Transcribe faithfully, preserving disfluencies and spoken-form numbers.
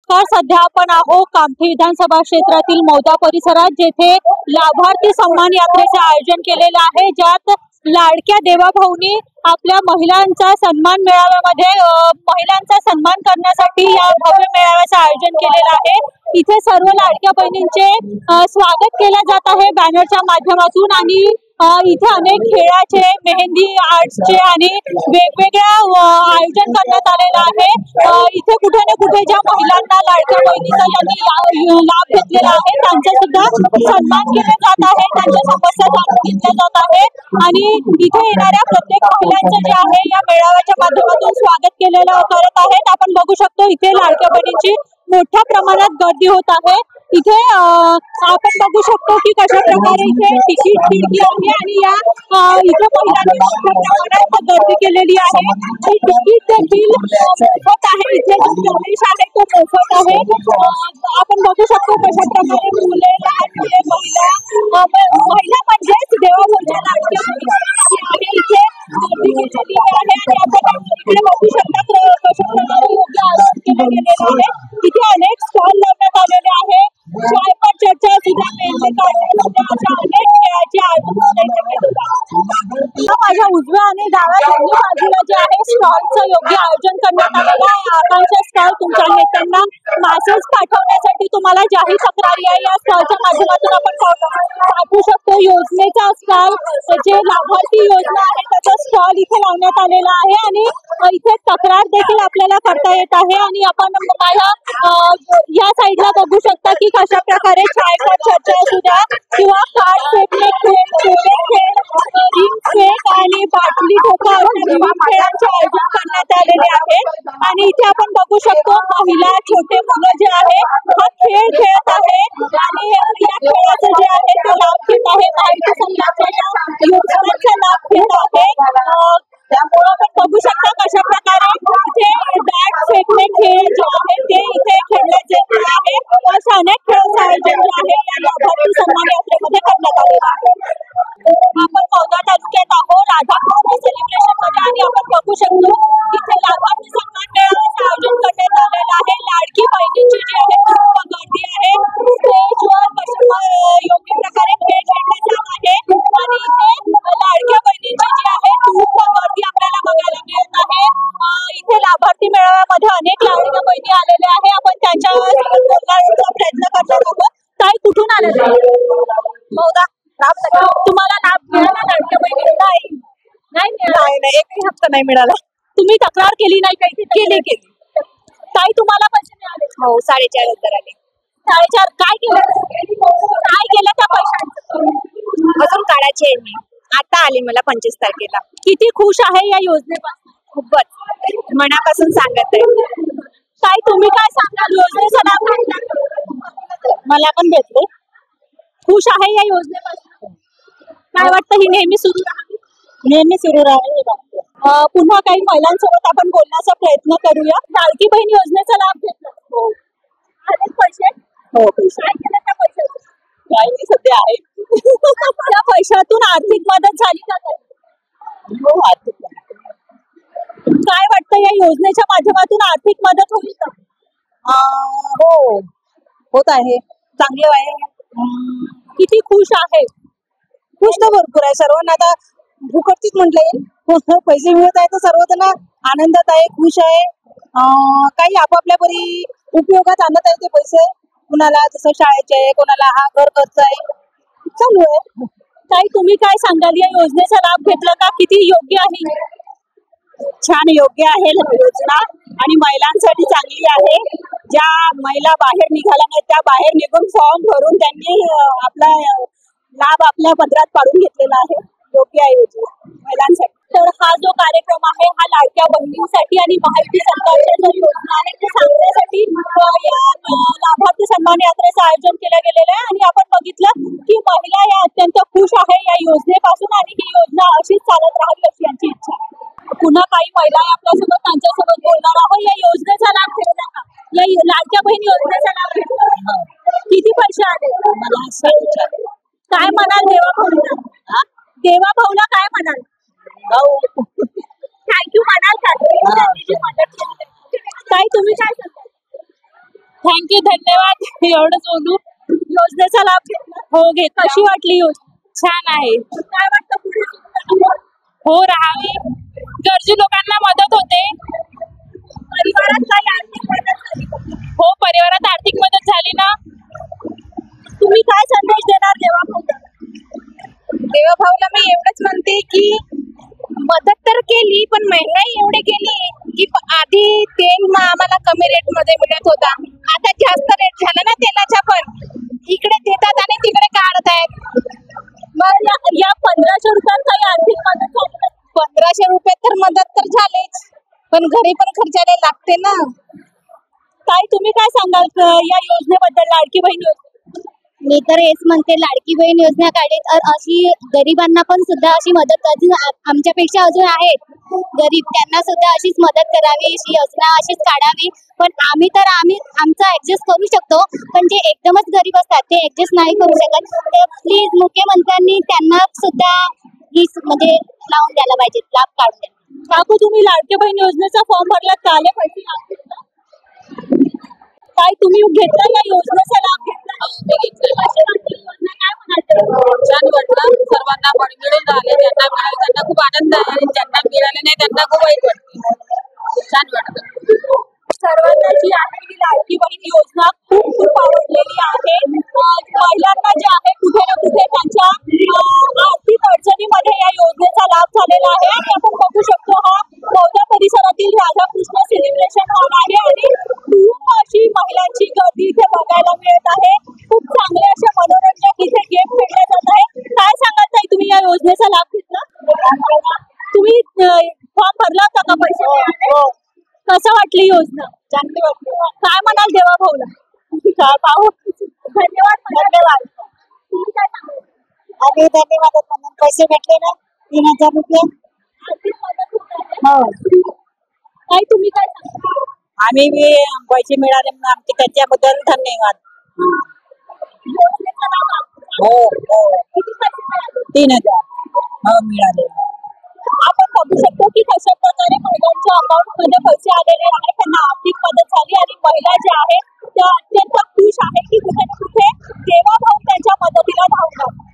नमस्कार. सध्या आपण आहोत कामठी विधानसभा क्षेत्रातील मौदा परिसरात, जेथे लाभार्थी सन्मान यात्रेचे आयोजन केलेले आहे, ज्यात लाडक्या देवाभाऊनी आपल्या महिलांचा सन्मान मेळाव्यामध्ये महिलांचा सन्मान करण्यासाठी या भव्य मेळाव्याचे आयोजन केलेले आहे. इथे सर्व लाडक्या बहिणींचे स्वागत केले जात आहे बॅनरच्या माध्यमातून आणि इथे अनेक खेळाचे, मेहंदी आर्ट्सचे आणि वेगवेगळ्या आयोजन करण्यात आलेलं आहे. इथे कुठे ना कुठे ज्या महिलांना लाडक्या बहिणीचा यांनी लाभ घेतलेला आहे त्यांचा सुद्धा सन्मान केला जात आहे, त्यांच्या समस्या जाणून घेतल्या जात आहे आणि इथे येणाऱ्या प्रत्येक महिलांचं जे आहे या मेळाव्याच्या माध्यमातून स्वागत केलेलं करत आहेत. आपण बघू शकतो इथे लाडक्या बहिणींची मोठ्या प्रमाणात गर्दी होत आहे. इथे आपण बघू शकतो की कशा प्रकारे इथे तिकीट खिडकी आहे आणि या इथे महिलांनी मोठ्या प्रमाणात गर्दी केलेली आहे. तिकीट देखील मोफत आहे, इथे जो प्रवेश आहे तो मोफत आहे. आपण बघू शकतो कशा प्रकारे मुले, लहान मुले, महिला महिला म्हणजेच देवाभाऊच्या लाडक्या आहे इथे गर्दी केलेली आहे आणि आपण इकडे बघू शकता कशा प्रकारे योग्य आयोजन केले गेलेले आहे. इथे अनेक स्टॉल लावण्यात आलेले आहे. चाय पर चर्चा सुद्धा मेंढे काढण्यात अशा अनेक खेळाचे आयोजन माझ्या उजव्या आणि डाव्या दोन्ही बाजूला जे आहे स्टॉलचं योग्य आयोजन करण्यात आलेलं आहे. आकांक्षा स्टॉल तुमच्या नेत्यांना मेसेज पाठवण्यासाठी तुम्हाला ज्याही तक्रारी आहे या स्टॉलच्या माध्यमातून आपण पाठवू शकतो. योजनेचा स्टॉल, जे लाभार्थी योजना आहे त्याचा स्टॉल इथे लावण्यात आलेला आहे आणि इथे तक्रार देखील आपल्याला करता येत आहे. आणि आपण माझ्या या साईडला बघू शकता की कशा प्रकारे चाय पर चर्चा असू द्या किंवा कार्ड फेकणे खेळ, खेळ, रिंग फेक आणि बाटली ठोका अशा विविध खेळांचे आयोजन करण्यात आलेले आहे. आणि इथे आपण बघू शकतो महिला, छोटे मुलं जे आहे हा खेळ खेळत आहे आणि या खेळाचं जे आहे ते लाभ घेत आहे, माहिती संघाच्या या योजनांचा लाभ घेत आहे. त्यामुळे आपण बघू शकता कशा प्रकारे इथे बॅट फेकणे खेळ जे आहे ते इथे खेळले जात आहे. अशा अनेक खेळाचं आयोजन जे आहे या लाभार्थी सन्मान यात्रेमध्ये करण्यात आलेलं आहे. आपण मौदा तालुक्यात आहोत, राधाकृष्ण सेलिब्रेशन मध्ये आणि आपण बघू शकतो इथे लाभार्थी सन्मान मेळाव्याचं आयोजन करण्यात आलेलं आहे. लाडकी बहिणींची जी आहे खूप गर्दी आहे. स्टेजवर कशा योग्य प्रकारे खेळ खेळले जात आहे आणि इथे लाडक्या बहिणींची जी आहे खूप गर्दी आपल्याला बघायला मिळत आहे. इथे लाभार्थी मेळाव्यामध्ये अनेक लाडक्या बहिणी आलेल्या आहे. आपण त्यांच्यासोबत बोलण्याचा प्रयत्न करणार आहोत. ताई, कुठून आलेल्या? मौदा. तुम्हाला लाभ मिळाला लाडक्या बहिणींचा? नाही मिळाला, एकही हप्ता नाही मिळाला. तुम्ही तक्रार केली नाही काही? केली केली. ताई, तुम्हाला पैसे मिळाले? हो, साडेचार हजार आले. साडेचार. काय केलं काय केलं त्या पैशांचं? अजून काढायचे आहे. आता आले मला पंचवीस तारखेला. किती खुश आहे या योजनेपासून? खूपच मनापासून सांगत आहे. ताई, तुम्ही काय सांगाल? योजनेचा लाभ घेतला? मला पण भेटले. खुश आहे या योजनेपासून? काय वाटतं ही नेहमी सुरू राहावी? नेहमी सुरू राहावी. पुन्हा काही महिलांसोबत आपण बोलण्याचा प्रयत्न करूया. लाडकी बहीण योजनेचा लाभ घेतला? हो. आले पैसे? हो, पैसे. काय केलं त्या पैशाचं? काही सध्या आहे. त्या पैशातून आर्थिक मदत झाली का? हो, आर्थिक मदत. काय वाटतं या योजनेच्या माध्यमातून आर्थिक मदत होईल का? हो, होत आहे. चांगलं आहे. किती खुश आहे? खुश तर भरपूर आहे. सर्वांना आता फुकटचीच म्हटलं येईल. पैसे मिळत आहे तर सर्वजण आनंदात आहे, खुश आहे. काही आपापल्या परी उपयोगात आणत आहे ते पैसे. कुणाला जसं शाळेचे आहे, कोणाला हा घर खर्च आहे, चालू आहे. ताई, तुम्ही काय सांगाल? या योजनेचा लाभ घेतला का? किती योग्य आहे? छान, योग्य आहे योजना आणि महिलांसाठी चांगली आहे. ज्या महिला बाहेर निघाल्या नाहीत त्या बाहेर निघून फॉर्म भरून त्यांनी आपला लाभ आपल्या पदरात पाडून घेतलेला आहे. योग्य आहे योजना महिलांसाठी. तर हा जो कार्यक्रम आहे हा लाडक्या बहिणींसाठी आणि माहिती सरकारच्या जो योजना आहे ते सांगण्यासाठी या लाभार्थी सन्मान यात्रेचं आयोजन केलं गेलेलं आहे. आणि आपण बघितलं की महिला या अत्यंत खुश आहे या योजनेपासून आणि ही योजना अशीच चालत राहावी अशी यांची इच्छा आहे. पुन्हा काही महिला आपल्यासोबत त्यांच्यासोबत बोलणार आहोत. या योजनेचा लाभ घेतला का? या लाडक्या बहीण योजनेचा लाभ घेतला? किती पैसे आले? मला साडेचार. काय म्हणाल देवाभाऊला? देवाभाऊला काय म्हणाल? थँक्यू म्हणाल का? ताई, तुम्ही काय सांगाल? थँक्यू, धन्यवाद. एवढंच बोलू. योजनेचा लाभ घेतला? हो, घेत. कशी वाटली योजना? छान आहे. काय वाटतं पुढे सुरू हो राहावी. गरजू लोकांना मदत होते. परिवारात काही आर्थिक मदत झाली? हो, परिवारात आर्थिक मदत झाली ना. तुम्ही काय संदेश देणार देवाभाऊला? देवाभाऊला मी एवढंच म्हणते की मदत तर केली, पण महागाई एवढी केली की प- आधी तेल मग आम्हाला कमी रेट मध्ये मिळत होता, आता जास्त रेट झाला ना तेलाचा. पण इकडे देतात आणि तिकडे काढत आहेत. मग या- या पंधराशे रुपयात काही आर्थिक मदत झाली का? पंधराशे रुपये तर मदत तर झालीच, पण घरी पण खर्चायला लागते ना. ताई, तुम्ही काय सांगाल क- या योजनेबद्दल, लाडकी बहीण योजने? मी तर हेच म्हणते, लाडकी बहीण योजना काढली तर अशी गरिबांना पण सुद्धा अशी मदत अजून आ- आमच्यापेक्षा अजून आहेत गरीब, त्यांना सुद्धा अशीच मदत करावी, अशी योजना अशीच काढावी. पण आम्ही तर आम्ही आमचं ऍडजस्ट करू शकतो, पण जे एकदमच गरीब असतात ते ऍडजस्ट नाही करू शकत. ते प्लीज मुख्यमंत्र्यांनी त्यांना सुद्धा ही स- म्हणजे लावून द्यायला पाहिजे, लाभ काढून द्यायला. काकू, तुम्ही लाडकी बहीण योजनेचा फॉर्म भरला, का आले पैसे लागतील का? काय तुम्ही घेतला या योजनेचा लाभ घेतला? कशी वाटली योजना? काय म्हणाल? छान वाटलं. सर्वांना पण मिळून राहिले, ज्यांना मिळाले त्यांना खूप आनंद आहे आणि ज्यांना मिळाले नाही त्यांना खूप वाईट वाटते. छान वाटतं. सर्वांना जी आहे ही लाडकी बहीण योजना खूप खूप आवडलेली आहे. अं, महिलांना जे आहे कुठे ना कुठे त्यांच्या अं, आर्थिक अडचणीमध्ये या योजनेचा लाभ झालेला आहे. आणि आपण बघू शकतो, हा मौजा परिसरातील राधाकृष्ण सेलिब्रेशन हॉल आहे आणि खूप अशी महिलांची गर्दी इथे बघायला मिळत आहे. खूप चांगले असे मनोरंजक इथे गेम खेळले जात आहे. काय सांगाल ताई, तुम्ही या योजनेचा लाभ घेतला? तुम्ही फॉर्म भरला होता का? पैसे मिळाले? कसं वाटली योजना? चांगली वाटते. काय म्हणाल देवाभाऊला? काय भाऊ? धन्यवाद. धन्यवाद. तुम्ही काय सांगाल? आम्ही धन्यवाद म्हणून पैसे भेटले ना, तीन हजार रुपये. आर्थिक मदत होत आहे. हो, ताई, तुम्ही काय सांगाल? आम्ही बी पैसे मिळाले म्हणून आमचे त्याच्याबद्दल धन्यवाद. योजनेचा लाभ आपल्याला हो हो, किती पैसे मिळाले? तीन हजार हो मिळाले. आपण बघू शकतो की कशा प्रकारे महिलांच्या अकाउंट मध्ये पैसे आलेले आहेत, त्यांना आर्थिक मदत झाली आणि महिला ज्या आहेत त्या अत्यंत खुश आहे की कुठे ना कुठे देवाभाऊ त्यांच्या मदतीला धावतात.